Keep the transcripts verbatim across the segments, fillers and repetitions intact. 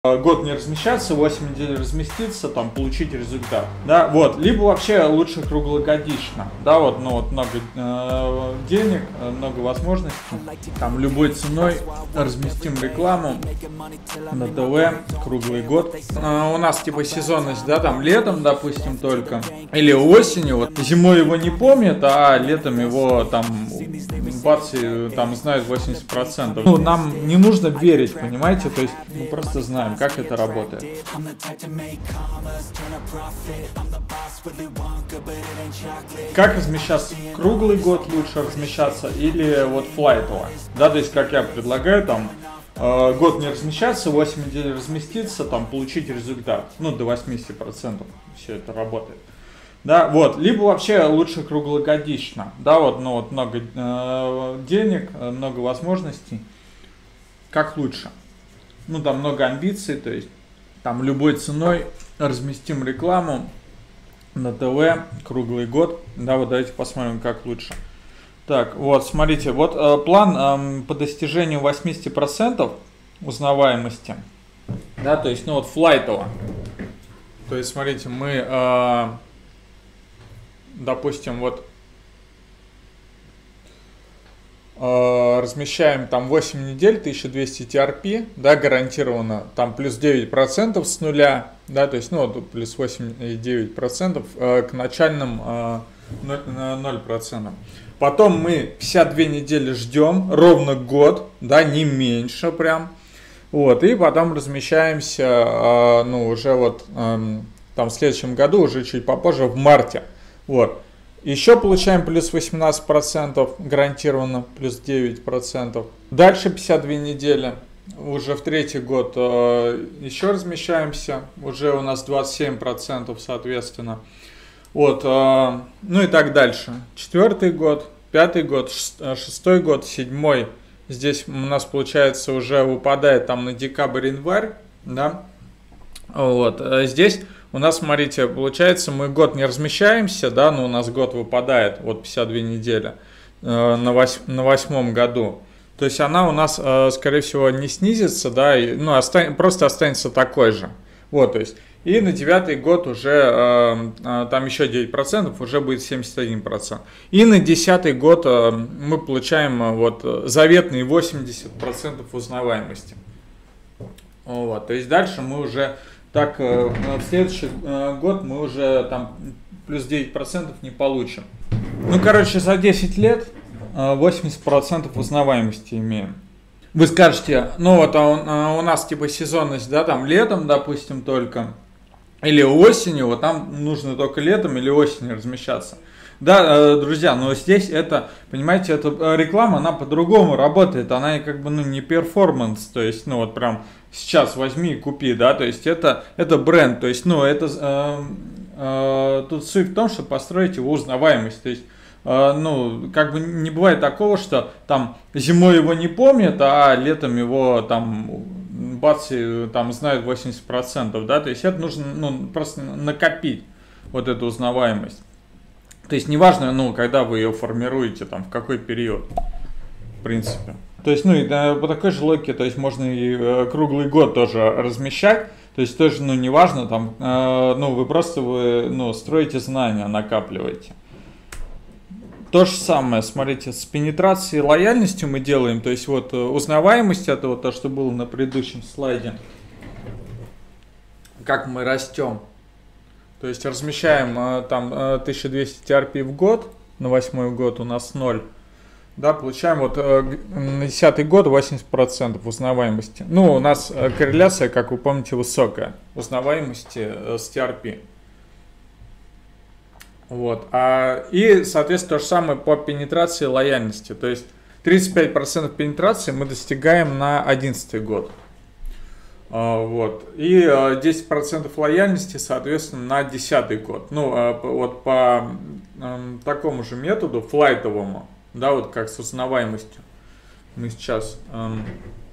год не размещаться, восемь недель разместиться, там, получить результат, да, вот, либо вообще лучше круглогодично, да, вот, ну, вот много э, денег, много возможностей, там, любой ценой разместим рекламу на ТВ круглый год. Э, у нас, типа, сезонность, да, там, летом, допустим, только, или осенью, вот, зимой его не помнят, а летом его, там, бац, там, знают восемьдесят процентов. Ну, нам не нужно верить, понимаете, то есть мы просто знаем, как это работает. Как размещаться? Круглый год лучше размещаться или вот флайтово? Да, то есть, как я предлагаю, там, э, год не размещаться, восемь недель разместиться, там, получить результат. Ну, до восьмидесяти процентов все это работает. Да, вот, либо вообще лучше круглогодично, да, вот, ну, вот много э, денег, много возможностей, как лучше, ну, там много амбиций, то есть, там любой ценой разместим рекламу на ТВ круглый год, да, вот давайте посмотрим, как лучше. Так, вот, смотрите, вот э, план э, по достижению восьмидесяти процентов узнаваемости, да, то есть, ну, вот флайтово, то есть, смотрите, мы... Э, Допустим, вот э, размещаем там восемь недель, тысяча двести ти ар пи, да, гарантированно, там плюс девять процентов с нуля, да, то есть, ну, вот плюс восемь и девять процентов э, к начальным э, ноль процентов. Потом мы пятьдесят две недели ждем, ровно год, да, не меньше прям, вот, и потом размещаемся, э, ну, уже вот э, там в следующем году, уже чуть попозже, в марте. Вот. Еще получаем плюс восемнадцать процентов гарантированно, плюс девять процентов. Дальше пятьдесят две недели. Уже в третий год э, еще размещаемся. Уже у нас двадцать семь процентов соответственно. Вот. Э, ну и так дальше. Четвертый год, пятый год, шестой год, седьмой. Здесь у нас получается уже выпадает там на декабрь-январь. Да? Вот. Здесь... У нас, смотрите, получается, мы год не размещаемся, да, но у нас год выпадает, вот пятьдесят две недели э, на, восьм, на восьмом году. То есть она у нас, э, скорее всего, не снизится, да, и, ну, остан, просто останется такой же. Вот, то есть, и на девятый год уже, э, э, там еще девять процентов, уже будет семьдесят один процент. И на десятый год э, мы получаем э, вот заветные восемьдесят процентов узнаваемости. Вот, то есть дальше мы уже... Так, в следующий год мы уже там плюс девять процентов не получим. Ну, короче, за десять лет восемьдесят процентов узнаваемости имеем. Вы скажете, ну вот а у нас типа сезонность, да, там летом, допустим, только, или осенью, вот там нужно только летом или осенью размещаться. Да, друзья, но здесь это, понимаете, эта реклама, она по-другому работает, она как бы, ну, не перформанс, то есть, ну, вот прям сейчас возьми и купи, да, то есть это, это бренд, то есть, ну, это, э, э, тут суть в том, что построить его узнаваемость, то есть, э, ну, как бы не бывает такого, что там зимой его не помнят, а летом его там, бац, и, там знают восемьдесят процентов, да, то есть это нужно, ну, просто накопить вот эту узнаваемость. То есть неважно, ну, когда вы ее формируете, там, в какой период, в принципе. То есть, ну, и да, по такой же логике, то есть можно и э, круглый год тоже размещать. То есть тоже, ну, неважно, там, э, ну, вы просто, вы, ну, строите знания, накапливаете. То же самое, смотрите, с пенетрацией и лояльностью мы делаем, то есть вот узнаваемость, это вот то, что было на предыдущем слайде, как мы растем. То есть размещаем там тысяча двести ти ар пи в год, на восьмой год у нас ноль. Да, получаем вот на десятый год восемьдесят процентов узнаваемости. Ну, у нас корреляция, как вы помните, высокая узнаваемости с ти ар пи. Вот. А, и, соответственно, то же самое по пенетрации и лояльности. То есть тридцать пять процентов пенетрации мы достигаем на одиннадцатый год. Вот. И десять процентов лояльности, соответственно, на десятый год. Ну, вот по такому же методу, флайтовому, да, вот как с узнаваемостью мы сейчас эм,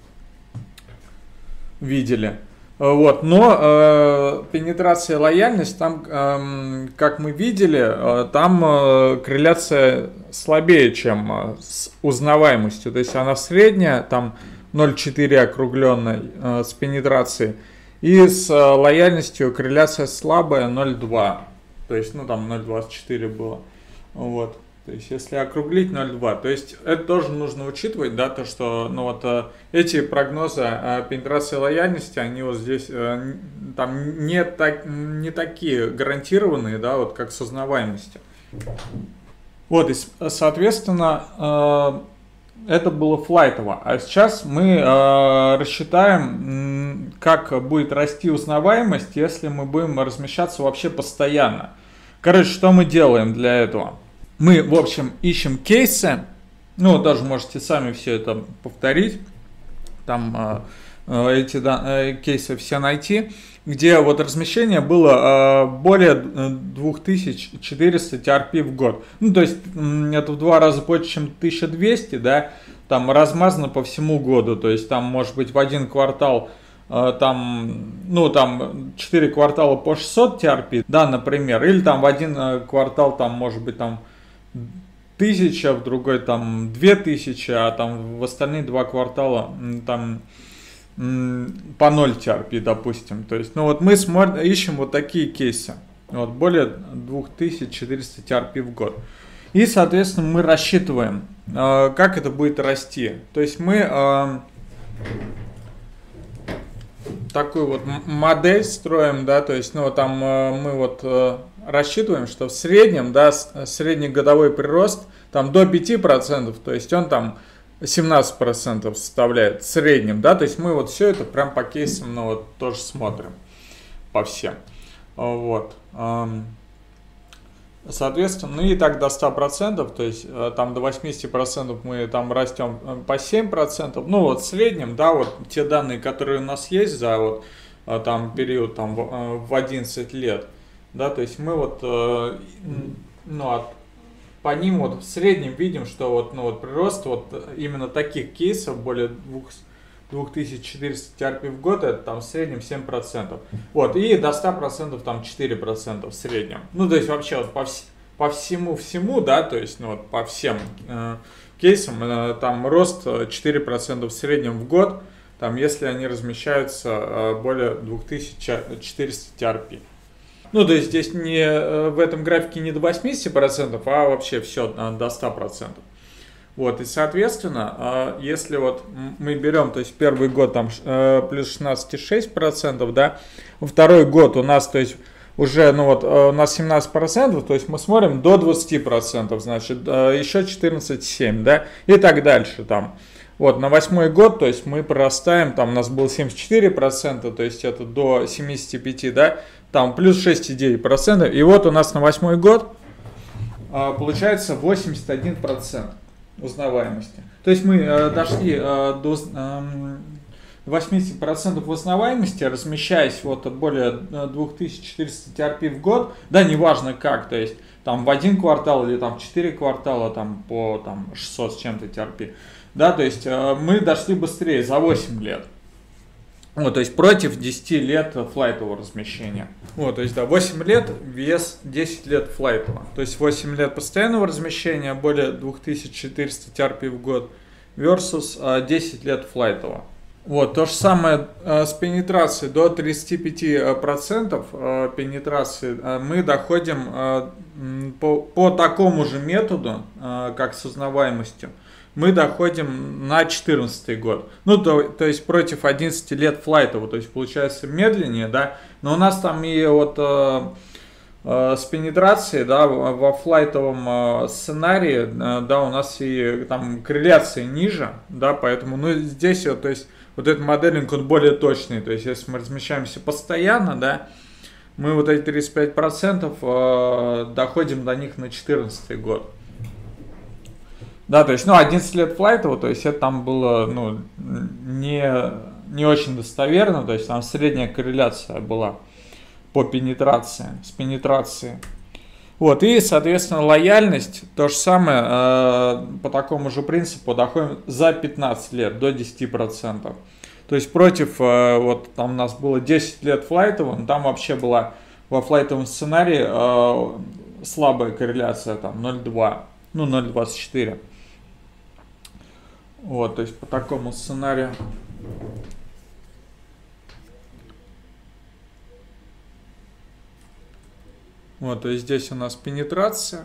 видели. Вот. Но э, пенетрация и лояльность, там, э, как мы видели, э, там э, корреляция слабее, чем э, с узнаваемостью. То есть она средняя, там ноль целых четыре округленной э, с пенетрацией. И с э, лояльностью корреляция слабая ноль целых два десятых. То есть, ну там ноль целых двадцать четыре было. Вот. То есть, если округлить ноль целых два десятых. То есть, это тоже нужно учитывать, да, то, что, ну вот, э, эти прогнозы э, пенетрации лояльности, они вот здесь э, там не, так, не такие гарантированные, да, вот как с узнаваемостью. Вот, и, соответственно, э, это было флайтово. А сейчас мы э, рассчитаем, как будет расти узнаваемость, если мы будем размещаться вообще постоянно. Короче, что мы делаем для этого? Мы, в общем, ищем кейсы. Ну, даже можете сами все это повторить. Там э, эти да, э, кейсы все найти. Где вот размещение было э, более две тысячи четыреста ти ар пи в год. Ну, то есть, это в два раза больше, чем тысяча двести, да, там размазано по всему году. То есть, там может быть в один квартал, э, там, ну, там четыре квартала по шестьсот ти ар пи, да, например. Или там в один э, квартал, там, может быть, там тысяча, в другой там две тысячи, а там в остальные два квартала, там по ноль ти ар пи, допустим. То есть, ну вот мы смотрим, ищем вот такие кейсы. Вот, более две тысячи четыреста ти ар пи в год. И, соответственно, мы рассчитываем, э, как это будет расти. То есть, мы э, такую вот модель строим, да, то есть, ну, там э, мы вот э, рассчитываем, что в среднем, да, среднегодовой прирост там до пяти процентов, то есть, он там семнадцать процентов составляет в среднем, да, то есть мы вот все это прям по кейсам, ну вот тоже смотрим по всем, вот, соответственно, ну и так до ста процентов, то есть там до восьмидесяти процентов мы там растем по семь процентов, ну вот в среднем, да, вот те данные, которые у нас есть за вот там период там в одиннадцать лет, да, то есть мы вот, ну, от по ним вот в среднем видим, что вот, ну, вот прирост вот именно таких кейсов более две тысячи четыреста ти ар пи в год, это там в среднем семь процентов. Вот, и до ста процентов там четыре процента в среднем. Ну, то есть вообще вот по, вс по всему-всему, да, то есть, ну, вот по всем э, кейсам э, там рост четыре процента в среднем в год, там, если они размещаются э, более две тысячи четыреста ти ар пи. Ну, то есть здесь не, в этом графике не до восьмидесяти процентов, а вообще все до ста процентов. Вот, и соответственно, если вот мы берем, то есть первый год там плюс шестнадцать целых шесть десятых процента, да, второй год у нас, то есть уже, ну вот, у нас семнадцать процентов, то есть мы смотрим до двадцати процентов, значит, еще четырнадцать целых семь десятых, да, и так дальше там. Вот, на восьмой год, то есть мы прорастаем, там у нас было семьдесят четыре процента, то есть это до семидесяти пяти, да, там плюс шесть целых девять десятых процента, и вот у нас на восьмой год а, получается восемьдесят один процент узнаваемости. То есть мы а, дошли а, до а, восьмидесяти процентов узнаваемости, размещаясь вот более две тысячи четыреста ти ар пи в год, да, неважно как, то есть там в один квартал или там четыре квартала там по там, шестьсот с чем-то ти ар пи. Да, то есть э, мы дошли быстрее, за восемь лет. Вот, то есть против десяти лет флайтового размещения. Вот, то есть, да, восемь лет, вес десять лет флайтового. То есть восемь лет постоянного размещения, более две тысячи четыреста ти ар пи в год, versus э, десять лет флайтового. Вот, то же самое э, с пенетрацией до тридцати пяти процентов э, пенетрации э, мы доходим э, по, по такому же методу, э, как с узнаваемостью. Мы доходим на четырнадцатый год. Ну, то, то есть против одиннадцати лет флайтового, то есть получается медленнее, да. Но у нас там и вот э, э, с пенетрацией, да, во флайтовом э, сценарии, э, да, у нас и там корреляция ниже, да, поэтому, ну, здесь вот, то есть вот этот моделинг, он более точный, то есть если мы размещаемся постоянно, да, мы вот эти тридцать пять процентов э, доходим до них на четырнадцатый год. Да, то есть, ну, одиннадцать лет флайтового, то есть это там было, ну, не, не очень достоверно, то есть там средняя корреляция была по пенетрации, с пенетрацией. Вот, и, соответственно, лояльность, то же самое, э, по такому же принципу доходим за пятнадцать лет, до десяти процентов. То есть против, э, вот там у нас было десять лет флайтового, там вообще была во флайтовом сценарии э, слабая корреляция, там ноль целых два, ну, ноль целых двадцать четыре. Вот, то есть по такому сценарию. Вот, то есть здесь у нас пенетрация,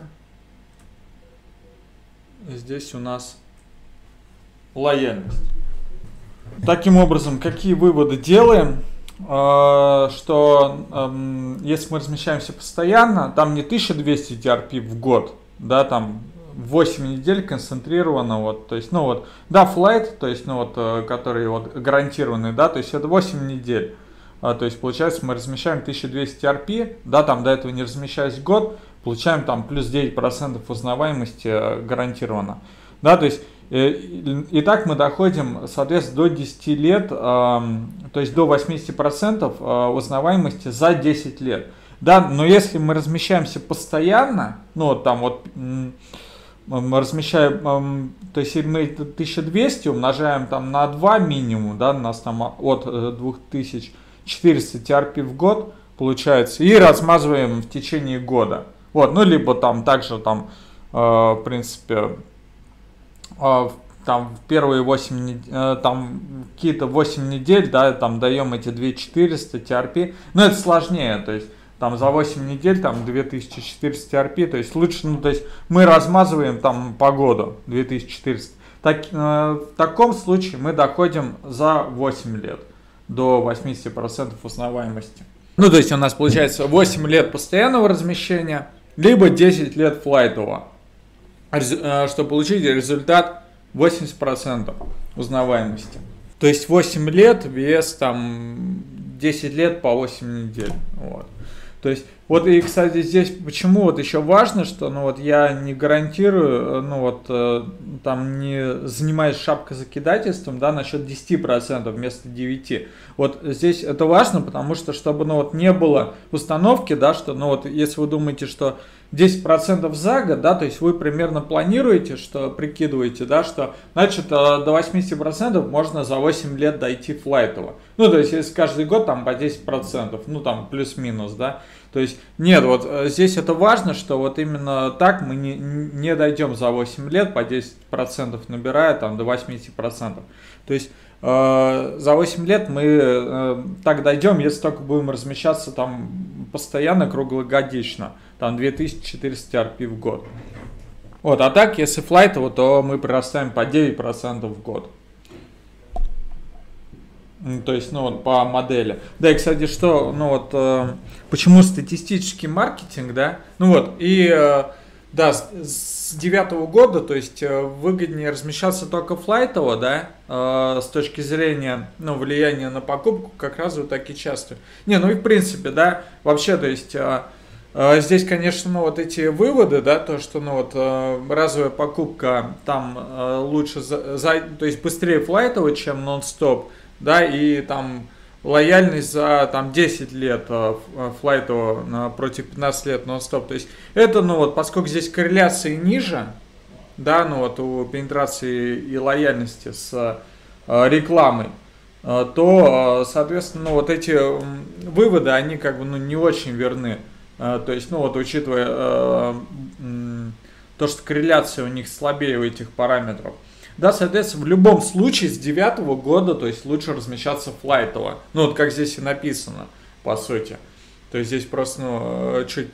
и здесь у нас лояльность. Таким образом, какие выводы делаем? Что если мы размещаемся постоянно, там не тысяча двести ти ар пи в год, да, там восемь недель концентрировано, вот, то есть, ну вот, да, флайт, то есть, ну вот, который вот гарантированный, да, то есть это восемь недель, то есть получается мы размещаем тысяча двести ти ар пи, да, там до этого не размещаясь год, получаем там плюс девять процентов узнаваемости гарантированно, да, то есть и так мы доходим, соответственно, до десяти лет, то есть до восьмидесяти процентов узнаваемости за десять лет. Да, но если мы размещаемся постоянно, ну вот там вот мы размещаем, то есть мы тысячу двести умножаем там на два минимум, да, у нас там от двух тысяч четырёхсот ти ар пи в год получается, и размазываем в течение года. Вот, ну либо там также там, в принципе, там в первые восемь, там какие-то восемь недель, да, там даем эти две тысячи четыреста ти ар пи, но это сложнее, то есть там за восемь недель там две тысячи четыреста ти ар пи, то есть лучше, ну то есть мы размазываем там по году две тысячи четыреста. Так, э, в таком случае мы доходим за восемь лет до восьмидесяти процентов узнаваемости. Ну то есть у нас получается восемь лет постоянного размещения, либо десять лет флайтового, чтобы получить результат восемьдесят процентов узнаваемости. То есть восемь лет, вес там десять лет по восемь недель. Вот. То есть, вот и, кстати, здесь почему вот еще важно, что, ну вот я не гарантирую, ну вот э, там не занимаюсь шапкозакидательством, да, насчет десяти процентов вместо девяти. Вот здесь это важно, потому что, чтобы, ну вот не было установки, да, что, ну вот если вы думаете, что десять процентов за год, да, то есть вы примерно планируете, что прикидываете, да, что, значит, до восьмидесяти процентов можно за восемь лет дойти флайтово. Ну, то есть, если каждый год там по десять процентов, ну, там, плюс-минус, да, то есть, нет, вот здесь это важно, что вот именно так мы не, не дойдем за восемь лет по десять процентов набирая, там, до восьмидесяти процентов. То есть, э, за восемь лет мы э, так дойдем, если только будем размещаться там постоянно, круглогодично, там две тысячи четыреста ти ар пи в год. Вот, а так, если флайтово, то мы прирастаем по девять процентов в год. То есть, ну вот по модели. Да, и, кстати, что, ну вот, э, почему статистический маркетинг, да? Ну вот, и, э, да, с, с девятого года, то есть, э, выгоднее размещаться только флайтово, да, э, с точки зрения, ну, влияния на покупку, как раз вот так и часто. Не, ну и в принципе, да, вообще, то есть, э, э, здесь, конечно, ну вот эти выводы, да, то, что, ну вот, э, разовая покупка там э, лучше, за, за, то есть, быстрее флайтово, чем нон-стоп, да, и там лояльность за там десять лет э, флайтово э, против пятнадцати лет нон-стоп. То есть это, ну вот, поскольку здесь корреляции ниже, да, ну вот у пенетрации и лояльности с э, рекламой, э, то, э, соответственно, ну вот эти э, выводы, они как бы, ну, не очень верны. Э, то есть, ну вот, учитывая э, э, то, что корреляция у них слабее у этих параметров. Да, соответственно, в любом случае с девятого года, то есть лучше размещаться флайтово. Ну, вот как здесь и написано, по сути. То есть здесь просто, ну, чуть,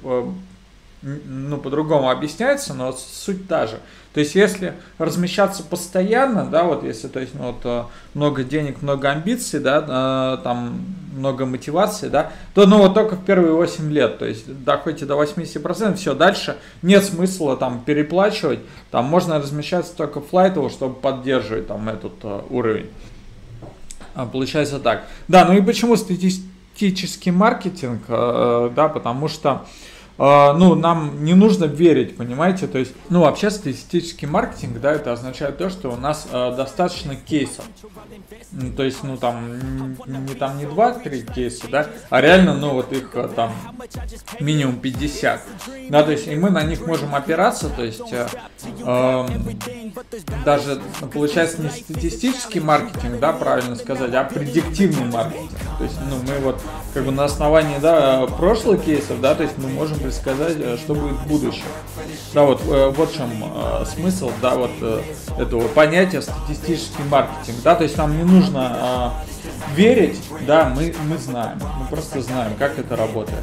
ну, по-другому объясняется, но суть та же. То есть если размещаться постоянно, да, вот если, то есть, ну, вот много денег, много амбиций, да, там много мотивации, да, то, ну, вот только в первые восемь лет, то есть доходите до восьмидесяти процентов, все, дальше нет смысла там переплачивать, там можно размещаться только флайтово, чтобы поддерживать там этот uh, уровень. А, получается так. Да, ну и почему статистический маркетинг, uh, да, потому что ну, нам не нужно верить, понимаете, то есть, ну, вообще статистический маркетинг, да, это означает то, что у нас э, достаточно кейсов, ну, то есть, ну, там, не там не два-три кейса, да, а реально, ну, вот их там минимум пятьдесят, да, то есть, и мы на них можем опираться, то есть, э, э, даже, получается, не статистический маркетинг, да, правильно сказать, а предиктивный маркетинг, то есть, ну, мы вот, как бы на основании, да, прошлых кейсов, да, то есть, мы можем предсказать, что будет в будущем. Да, вот, вот в чем э, смысл, да, вот э, этого понятия статистический маркетинг, да, то есть нам не нужно верить, да, мы, мы знаем, мы просто знаем, как это работает.